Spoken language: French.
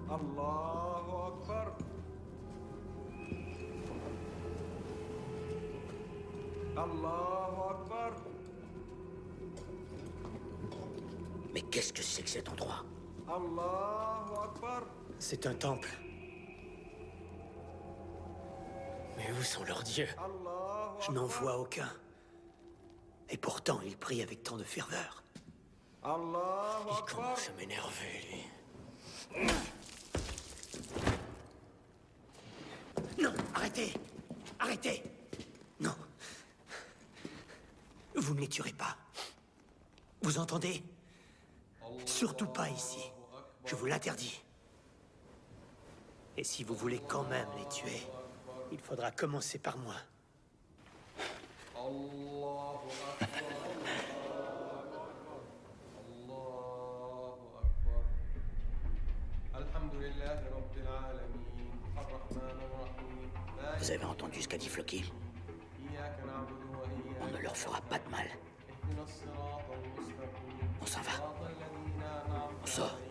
Allahu Akbar. Allahu Akbar. Mais qu'est-ce que c'est que cet endroit? Allahu Akbar. C'est un temple. Mais où sont leurs dieux? Allahu Je n'en Akbar. vois aucun. Et pourtant, il prie avec tant de ferveur. Allahu Il Akbar. commence à m'énerver, lui. Non, arrêtez! Arrêtez! Non. Vous ne les tuerez pas. Vous entendez? Surtout pas ici. Je vous l'interdis. Et si vous voulez quand même les tuer, il faudra commencer par moi. Allahu Akbar. Allahu Akbar. Alhamdulillahi Rabbil Alamin. Ar-Rahman Ar-Rahim. Vous avez entendu ce qu'a dit Floki? Iyyaka na'budu wa iyyaka On ne leur fera pas de mal. nasta'in. On s'en va. Siratal ladhina an'amta On sort.